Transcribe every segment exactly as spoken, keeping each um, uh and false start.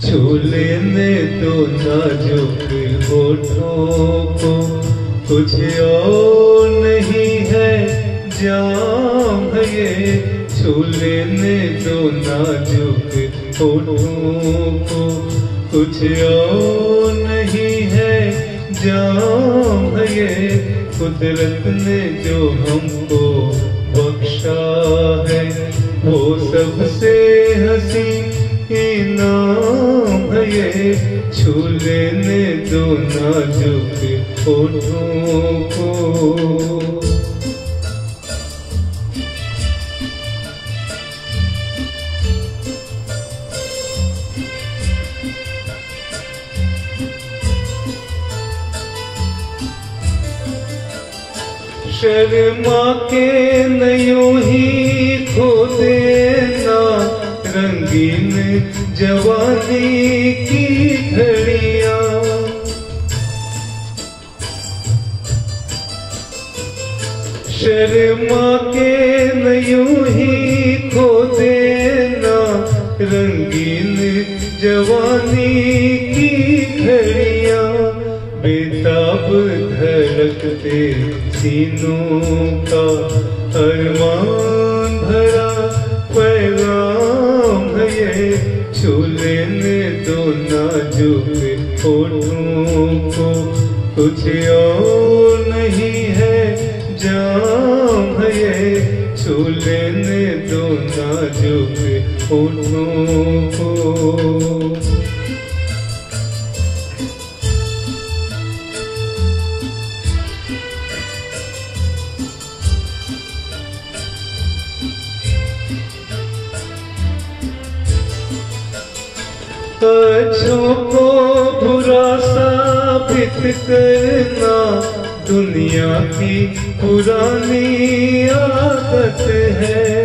छू लेने तो नाजुक होठों को, कुछ और नहीं है जाम है ये। छू लेने तो नाजुक होठों को, कुछ और नहीं है जाम है ये। कुदरत ने जो हमको बख्शा है वो सबसे हसी इनाम है ये। छू लेने दो नाजुक होठों को। शर्मा के न यूं ही खो देना रंगीन जवानी की घड़ियां। शर्मा के न यूं ही खो देना रंगीन जवानी की घड़ियां। बेताब धड़कते सीनों का अरमान भरा पैगाम है ये। छू लेने दो नाजुक होठों को, कुछ और नहीं है जाम है ये। छू लेने दो नाजुक होठों को। अच्छों को बुरा साबित करना दुनिया की पुरानी आदत है।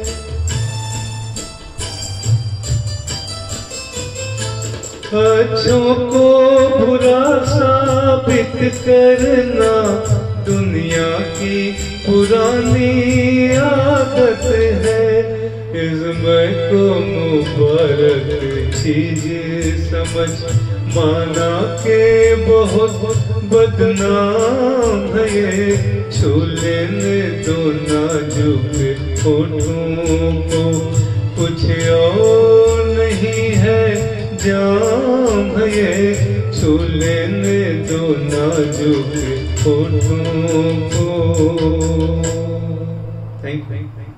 अच्छों को बुरा साबित करना दुनिया की पुरानी आदत है। इज़्म को मुबारक चीज समझ माना के बहुत बदनाम है ये। छू लेने दो नाजुक होठों को, कुछ और नहीं है जाम है ये। छू लेने दो नाजुक होठों को। Thank you.